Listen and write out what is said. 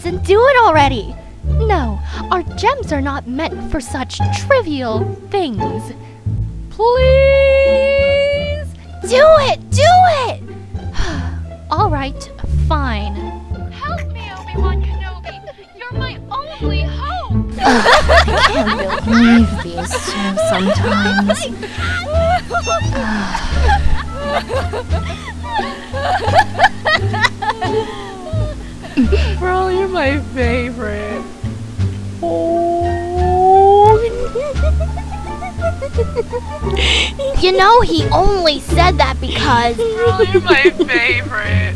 words and do it already! No, our gems are not meant for such trivial things. Please! Do it! Do it! Alright, fine. Help me, Obi-Wan Kenobi! You're my only hope! I can't believe these two sometimes. Bro, you're my favorite. You know, he only said that because... Bro, you're my favorite.